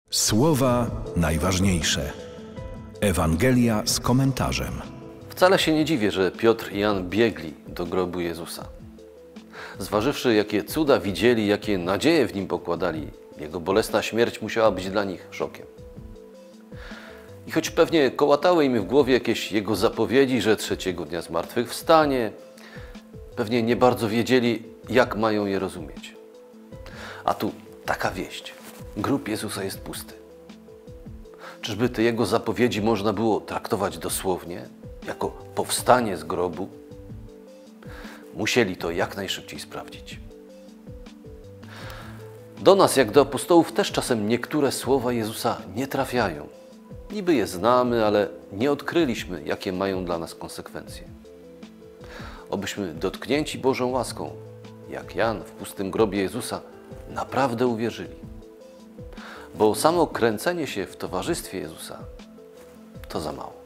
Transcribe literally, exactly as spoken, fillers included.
Słowa najważniejsze. Ewangelia z komentarzem. Wcale się nie dziwię, że Piotr i Jan biegli do grobu Jezusa. Zważywszy, jakie cuda widzieli, jakie nadzieje w Nim pokładali, Jego bolesna śmierć musiała być dla nich szokiem. I choć pewnie kołatały im w głowie jakieś Jego zapowiedzi, że trzeciego dnia zmartwychwstanie, pewnie nie bardzo wiedzieli, jak mają je rozumieć. A tu taka wieść. Grób Jezusa jest pusty. Czyżby te Jego zapowiedzi można było traktować dosłownie, jako powstanie z grobu? Musieli to jak najszybciej sprawdzić. Do nas, jak do apostołów, też czasem niektóre słowa Jezusa nie trafiają. Niby je znamy, ale nie odkryliśmy, jakie mają dla nas konsekwencje. Obyśmy dotknięci Bożą łaską, jak Jan w pustym grobie Jezusa, naprawdę uwierzyli. Bo samo kręcenie się w towarzystwie Jezusa to za mało.